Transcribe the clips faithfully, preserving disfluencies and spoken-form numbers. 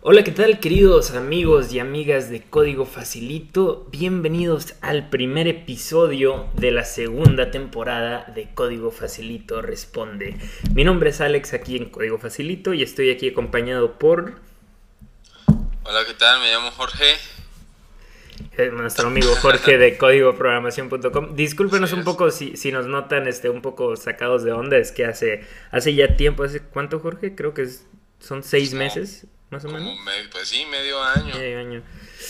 Hola, ¿qué tal, queridos amigos y amigas de Código Facilito? Bienvenidos al primer episodio de la segunda temporada de Código Facilito Responde. Mi nombre es Alex, aquí en Código Facilito, y estoy aquí acompañado por... Hola, ¿qué tal? Me llamo Jorge. eh, nuestro amigo Jorge de código programación punto com. Discúlpenos Así un es. poco si, si nos notan este, un poco sacados de onda. Es que hace, hace ya tiempo, ¿hace cuánto, Jorge? Creo que es, son Pues seis como, meses, más o menos. como me- pues sí, medio año. Medio año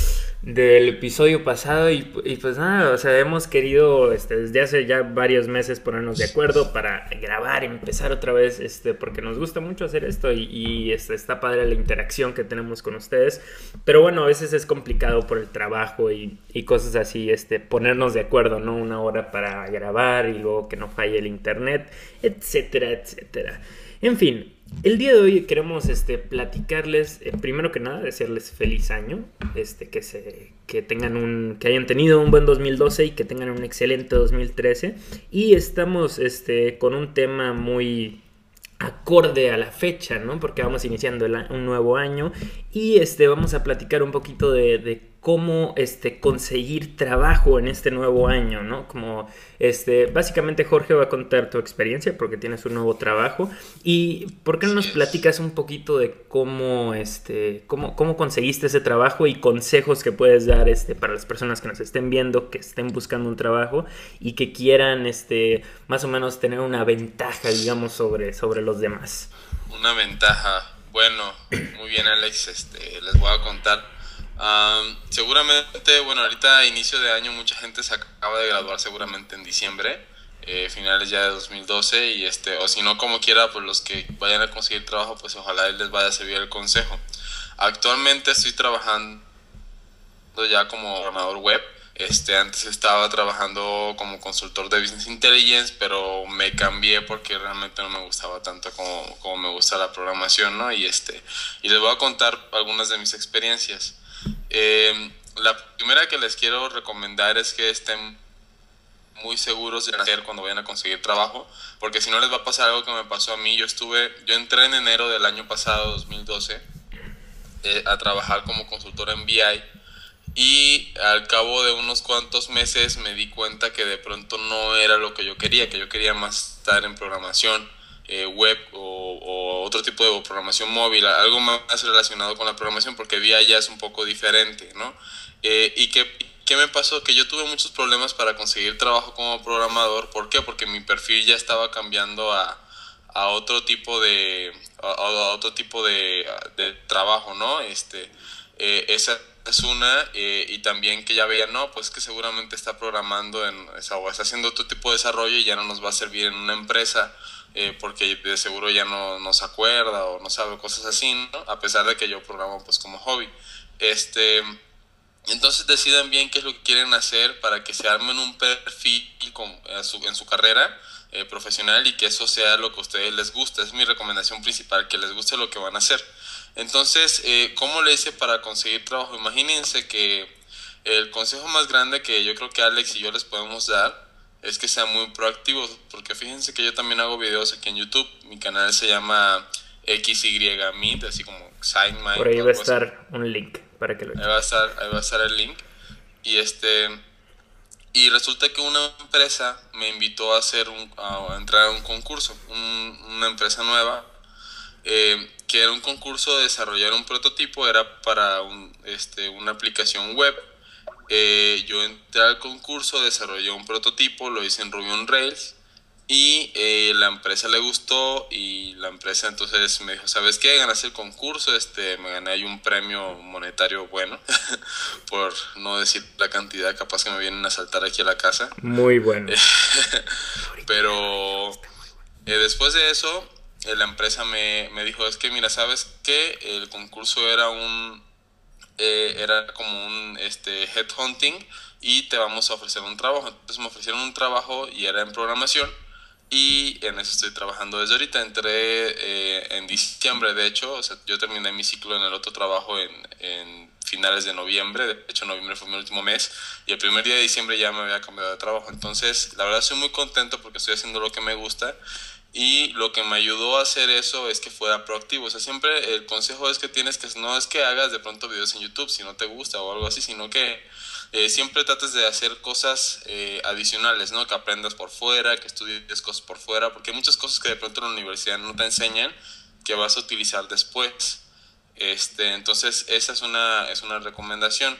del episodio pasado y, y pues nada, o sea, hemos querido este, desde hace ya varios meses ponernos de acuerdo para grabar, empezar otra vez, este, porque nos gusta mucho hacer esto y, y este, está padre la interacción que tenemos con ustedes, pero bueno, a veces es complicado por el trabajo y, y cosas así, este, ponernos de acuerdo, ¿no? Una hora para grabar y luego que no falle el internet, etcétera, etcétera. En fin, el día de hoy queremos este, platicarles, eh, primero que nada, desearles feliz año, este, que, se, que, tengan un, que hayan tenido un buen dos mil doce y que tengan un excelente dos mil trece. Y estamos este, con un tema muy acorde a la fecha, ¿no? Porque vamos iniciando el, un nuevo año y este, vamos a platicar un poquito de, de cómo este, conseguir trabajo en este nuevo año, ¿no? Como, este, básicamente Jorge va a contar tu experiencia porque tienes un nuevo trabajo y ¿por qué no nos Así es. platicas un poquito de cómo, este, cómo, cómo conseguiste ese trabajo y consejos que puedes dar este, para las personas que nos estén viendo, que estén buscando un trabajo y que quieran este, más o menos tener una ventaja, digamos, sobre, sobre los demás? Una ventaja. Bueno, muy bien, Alex. Este, les voy a contar. Am, seguramente, bueno, ahorita a inicio de año mucha gente se acaba de graduar seguramente en diciembre, eh, finales ya de dos mil doce y este, o si no como quiera, pues los que vayan a conseguir trabajo, pues ojalá les vaya a servir el consejo. Actualmente estoy trabajando ya como programador web. Este, antes estaba trabajando como consultor de Business Intelligence, pero me cambié porque realmente no me gustaba tanto como, como me gusta la programación, ¿no? Y, este, y les voy a contar algunas de mis experiencias. Eh, la primera que les quiero recomendar es que estén muy seguros de hacer cuando vayan a conseguir trabajo, porque si no les va a pasar algo que me pasó a mí. Yo estuve, yo entré en enero del año pasado, dos mil doce, eh, a trabajar como consultor en B I. Y al cabo de unos cuantos meses me di cuenta que de pronto no era lo que yo quería, que yo quería más estar en programación eh, web o, o otro tipo de programación móvil, algo más relacionado con la programación, porque V I ya es un poco diferente, ¿no? Eh, y que, ¿qué me pasó? Que yo tuve muchos problemas para conseguir trabajo como programador. ¿Por qué? Porque mi perfil ya estaba cambiando a, a otro tipo de a, a otro tipo de, de trabajo, ¿no? Este, eh, esa es una, eh, y también que ya veía, no, pues que seguramente está programando en, o sea, o está haciendo otro tipo de desarrollo y ya no nos va a servir en una empresa, eh, porque de seguro ya no, no se acuerda o no sabe cosas así, ¿no? A pesar de que yo programo pues como hobby. Este, entonces decidan bien qué es lo que quieren hacer para que se armen un perfil con, en, su, en su carrera eh, profesional, y que eso sea lo que a ustedes les guste. Es mi recomendación principal, que les guste lo que van a hacer. Entonces, eh, ¿cómo le hice para conseguir trabajo? Imagínense que el consejo más grande que yo creo que Alex y yo les podemos dar es que sean muy proactivos, porque fíjense que yo también hago videos aquí en YouTube. Mi canal se llama X Y Meet, así como Por SignMind ahí o va a algo así. estar un link para que lo Ahí va a chequen. estar, ahí va a estar el link. Y este y resulta que una empresa me invitó a hacer un, a entrar a un concurso, un, una empresa nueva, eh, que era un concurso de desarrollar un prototipo, era para un, este, una aplicación web. Eh, yo entré al concurso, desarrollé un prototipo, lo hice en Ruby on Rails, y eh, la empresa le gustó, y la empresa entonces me dijo, ¿sabes qué? Ganaste el concurso, este, me gané ahí un premio monetario bueno, por no decir la cantidad, capaz que me vienen a saltar aquí a la casa. Muy bueno. Pero eh, después de eso, eh, la empresa me, me dijo, es que mira, ¿sabes qué? El concurso era un, eh, era como un este, headhunting, y te vamos a ofrecer un trabajo. Entonces me ofrecieron un trabajo y era en programación, y en eso estoy trabajando desde ahorita. Entré eh, en diciembre, de hecho, o sea, yo terminé mi ciclo en el otro trabajo en, en finales de noviembre. De hecho, noviembre fue mi último mes, y el primer día de diciembre ya me había cambiado de trabajo. Entonces, la verdad estoy muy contento porque estoy haciendo lo que me gusta, Y lo que me ayudó a hacer eso es que fuera proactivo. O sea, siempre el consejo es que tienes que, no es que hagas de pronto videos en YouTube si no te gusta o algo así, sino que eh, siempre trates de hacer cosas eh, adicionales, ¿no? Que aprendas por fuera, que estudies cosas por fuera, porque hay muchas cosas que de pronto en la universidad no te enseñan que vas a utilizar después. Este, entonces, esa es una, es una recomendación.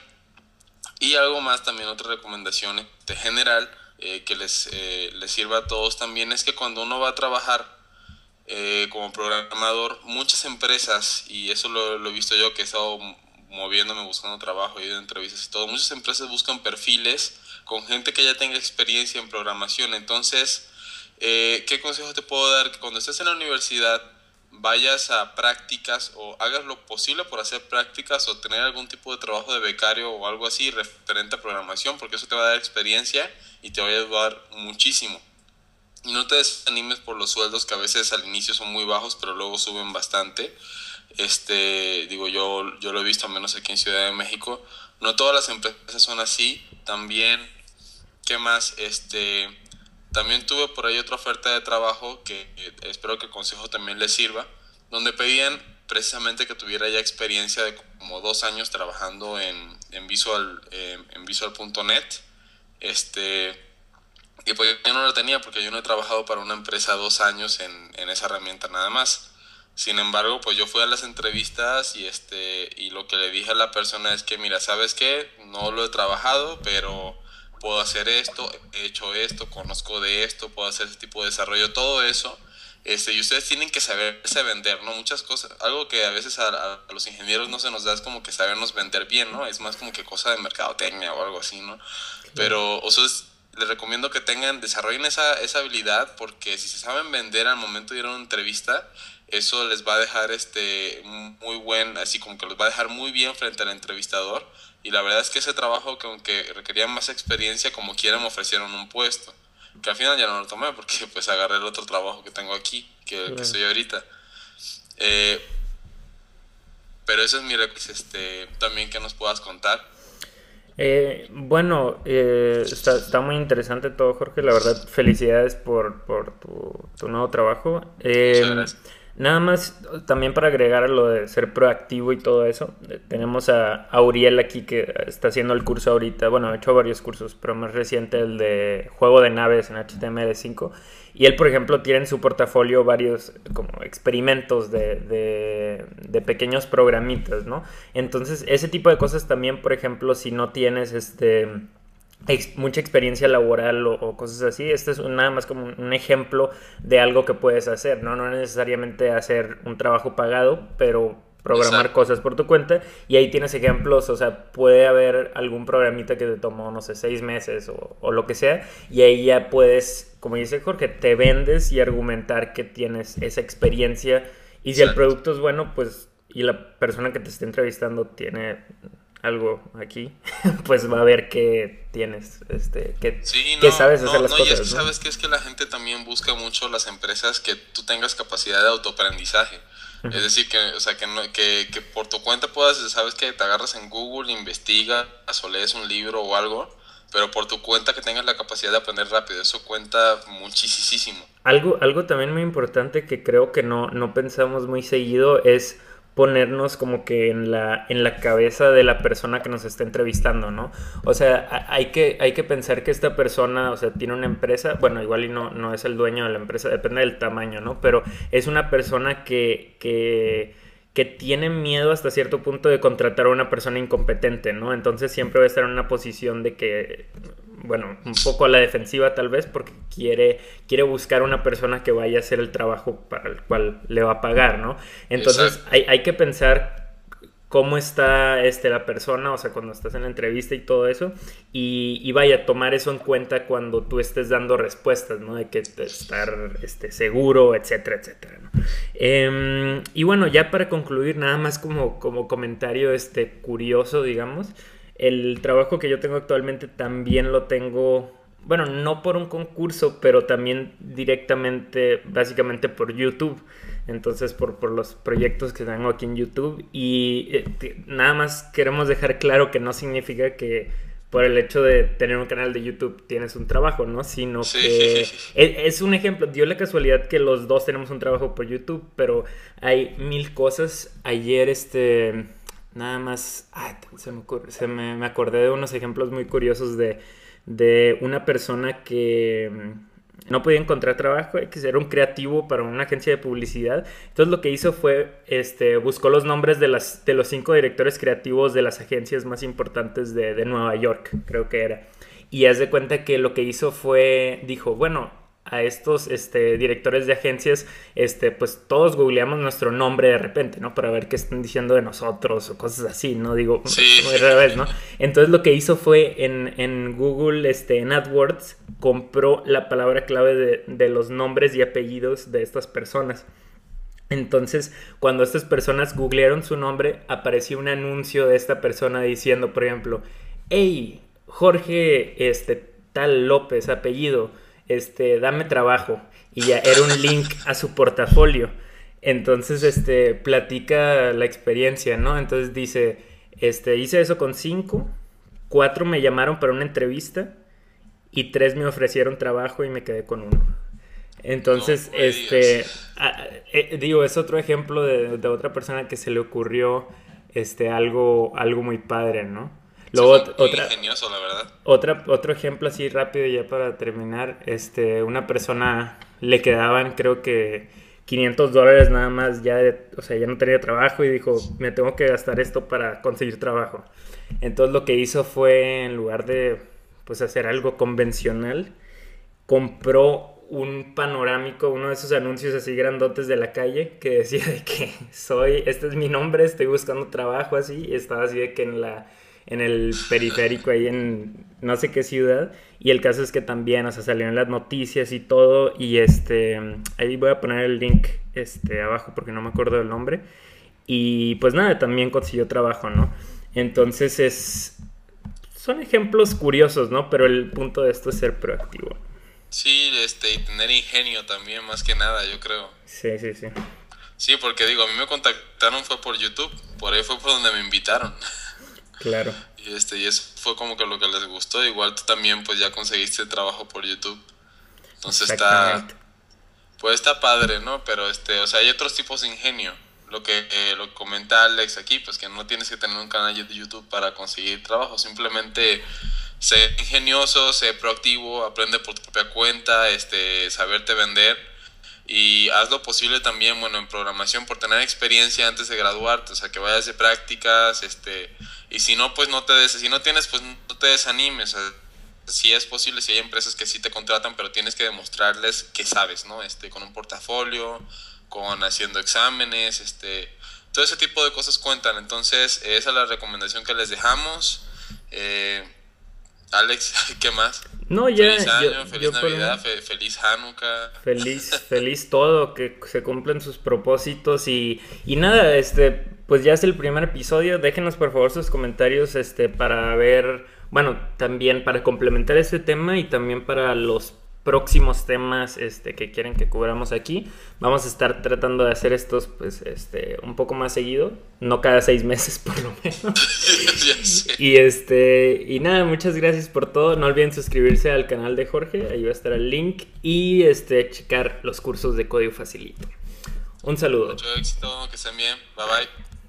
Y algo más, también otra recomendación de general, eh, que les, eh, les sirva a todos también, es que cuando uno va a trabajar eh, como programador, muchas empresas, y eso lo, lo he visto yo que he estado moviéndome buscando trabajo y de entrevistas y todo, muchas empresas buscan perfiles con gente que ya tenga experiencia en programación. Entonces, eh, ¿qué consejo te puedo dar? Que cuando estés en la universidad vayas a prácticas o hagas lo posible por hacer prácticas o tener algún tipo de trabajo de becario o algo así referente a programación, porque eso te va a dar experiencia y te va a ayudar muchísimo. Y no te desanimes por los sueldos, que a veces al inicio son muy bajos pero luego suben bastante. Este, digo, yo, yo lo he visto, al menos aquí en Ciudad de México. No todas las empresas son así. También, ¿qué más? Este, también tuve por ahí otra oferta de trabajo que eh, espero que el consejo también les sirva, donde pedían precisamente que tuviera ya experiencia de como dos años trabajando en, en Visual, eh, en Visual punto net. Este, y pues yo no lo tenía porque yo no he trabajado para una empresa dos años en, en esa herramienta nada más. Sin embargo, pues yo fui a las entrevistas y este y lo que le dije a la persona es que, mira, ¿sabes qué? No lo he trabajado, pero puedo hacer esto, he hecho esto, conozco de esto, puedo hacer ese tipo de desarrollo, todo eso. Este, y ustedes tienen que saberse vender, ¿no? Muchas cosas, algo que a veces a, a, a los ingenieros no se nos da es como que sabernos vender bien, ¿no? Es más como que cosa de mercadotecnia o algo así, ¿no? Pero, o sea, es, les recomiendo que tengan, desarrollen esa, esa habilidad, porque si se saben vender al momento de ir a una entrevista, eso les va a dejar este muy buen, así como que los va a dejar muy bien frente al entrevistador. Y la verdad es que ese trabajo, que aunque requería más experiencia, como quiera me ofrecieron un puesto, que al final ya no lo tomé porque pues agarré el otro trabajo que tengo aquí, que, claro, que estoy ahorita. Eh, pero eso es mi requisito, este, también que nos puedas contar. Eh, bueno, eh, está, está muy interesante todo, Jorge. La verdad, felicidades por, por tu, tu nuevo trabajo. Eh, Muchas gracias. Nada más, también para agregar a lo de ser proactivo y todo eso, tenemos a, a Uriel aquí que está haciendo el curso ahorita. Bueno, ha hecho varios cursos, pero más reciente el de juego de naves en H T M L cinco. Y él, por ejemplo, tiene en su portafolio varios como experimentos de, de, de pequeños programitas, ¿no? Entonces, ese tipo de cosas también, por ejemplo, si no tienes este... Ex, mucha experiencia laboral o, o cosas así, este es un, nada más como un, un ejemplo de algo que puedes hacer, ¿no? No necesariamente hacer un trabajo pagado, pero programar Exacto. cosas por tu cuenta, y ahí tienes ejemplos. O sea, puede haber algún programita que te tomó, no sé, seis meses o, o lo que sea, y ahí ya puedes, como dice Jorge, te vendes y argumentar que tienes esa experiencia, y si Exacto. el producto es bueno, pues, y la persona que te esté entrevistando tiene algo aquí, pues va a ver que tienes, este, que, sí, no, que sabes hacer no, las no, cosas. Y es que ¿no? sabes que es que la gente también busca mucho las empresas que tú tengas capacidad de autoaprendizaje. Uh-huh. Es decir, que, o sea, que, no, que, que por tu cuenta puedas, sabes que te agarras en Google, investigas o lees un libro o algo, pero por tu cuenta que tengas la capacidad de aprender rápido. Eso cuenta muchísimo. Algo, algo también muy importante que creo que no, no pensamos muy seguido es ponernos como que en la, en la cabeza de la persona que nos está entrevistando, ¿no? O sea, hay que, hay que pensar que esta persona, o sea, tiene una empresa, bueno, igual y no, no es el dueño de la empresa, depende del tamaño, ¿no? Pero es una persona que, que, que tiene miedo hasta cierto punto de contratar a una persona incompetente, ¿no? Entonces siempre va a estar en una posición de que, bueno, un poco a la defensiva tal vez, porque quiere, quiere buscar una persona que vaya a hacer el trabajo para el cual le va a pagar, ¿no? Entonces hay, hay que pensar cómo está este, la persona, o sea, cuando estás en la entrevista y todo eso, y, y vaya, tomar eso en cuenta cuando tú estés dando respuestas, ¿no? De que estar este, seguro, etcétera, etcétera, ¿no? Eh, y bueno, ya para concluir, nada más como, como comentario este, curioso, digamos, el trabajo que yo tengo actualmente también lo tengo, bueno, no por un concurso, pero también directamente, básicamente por YouTube. Entonces, por, por los proyectos que tengo aquí en YouTube. Y eh, nada más queremos dejar claro que no significa que por el hecho de tener un canal de YouTube tienes un trabajo, ¿no? Sino Sí. que es, es un ejemplo, dio la casualidad que los dos tenemos un trabajo por YouTube, pero hay mil cosas. Ayer, este, nada más, ay, se me, ocurre, se me, me acordé de unos ejemplos muy curiosos de, de una persona que no podía encontrar trabajo, que era un creativo para una agencia de publicidad. Entonces lo que hizo fue, este, buscó los nombres de, las, de los cinco directores creativos de las agencias más importantes de, de Nueva York, creo que era. Y haz de cuenta que lo que hizo fue, dijo, bueno, a estos este, directores de agencias, este, pues todos googleamos nuestro nombre de repente, ¿no? Para ver qué están diciendo de nosotros o cosas así, ¿no? Digo, Sí. muy rara vez, ¿no? Entonces lo que hizo fue en, en Google, este, en AdWords, compró la palabra clave de, de los nombres y apellidos de estas personas. Entonces, cuando estas personas googlearon su nombre, apareció un anuncio de esta persona diciendo, por ejemplo, hey, Jorge, este, tal López, apellido, este, dame trabajo. Y ya era un link a su portafolio. Entonces, este, platica la experiencia, ¿no? Entonces dice, este, hice eso con cinco, cuatro me llamaron para una entrevista y tres me ofrecieron trabajo y me quedé con uno. Entonces, No, este, a, eh, digo, es otro ejemplo de, de otra persona que se le ocurrió, este, algo, algo muy padre, ¿no? Luego, Sí, fue otra, ingenioso, la verdad. otra, otro ejemplo así rápido ya para terminar, este, una persona le quedaban creo que quinientos dólares nada más, ya de, o sea, ya no tenía trabajo y dijo, me tengo que gastar esto para conseguir trabajo. Entonces lo que hizo fue, en lugar de pues hacer algo convencional, compró un panorámico, uno de esos anuncios así grandotes de la calle que decía de que soy, este es mi nombre, estoy buscando trabajo así, y estaba así de que en la en el periférico ahí en no sé qué ciudad, y el caso es que también, o sea, salieron las noticias y todo, y este, ahí voy a poner el link este abajo porque no me acuerdo del nombre, y pues nada, también consiguió trabajo, ¿no? Entonces es, son ejemplos curiosos, ¿no? Pero el punto de esto es ser proactivo. Sí, este, y tener ingenio también, más que nada, yo creo. Sí, sí, sí. Sí, porque digo, a mí me contactaron fue por YouTube, por ahí fue por donde me invitaron. Claro. Y este, y eso fue como que lo que les gustó. Igual tú también pues ya conseguiste trabajo por YouTube. Entonces está, pues está padre, ¿no? Pero este, o sea, hay otros tipos de ingenio. Lo que, eh, lo que comenta Alex aquí, pues que no tienes que tener un canal de YouTube para conseguir trabajo. Simplemente sé ingenioso, sé proactivo, aprende por tu propia cuenta, este, saberte vender. Y haz lo posible también, bueno, en programación por tener experiencia antes de graduarte, o sea, que vayas de prácticas, este, y si no, pues no te des, si no tienes, pues no te desanimes, o sea, si es posible, si hay empresas que sí te contratan, pero tienes que demostrarles que sabes, ¿no? Este, con un portafolio, con haciendo exámenes, este, todo ese tipo de cosas cuentan. Entonces, esa es la recomendación que les dejamos. Eh, Alex, ¿qué más? No, ya, feliz año, yo, feliz yo Navidad, por... fe, feliz Hanukkah. Feliz, feliz todo, que se cumplen sus propósitos y, y nada, este, pues ya es el primer episodio. Déjenos por favor sus comentarios, este, para ver, bueno, también para complementar este tema y también para los próximos temas, este, que quieren que cubramos aquí. Vamos a estar tratando de hacer estos, pues, este, un poco más seguido, no cada seis meses por lo menos. Ya sé. Y este, y nada, muchas gracias por todo. No olviden suscribirse al canal de Jorge, ahí va a estar el link, y este, checar los cursos de Código Facilito. Un saludo. Mucho éxito, que estén bien. Bye bye.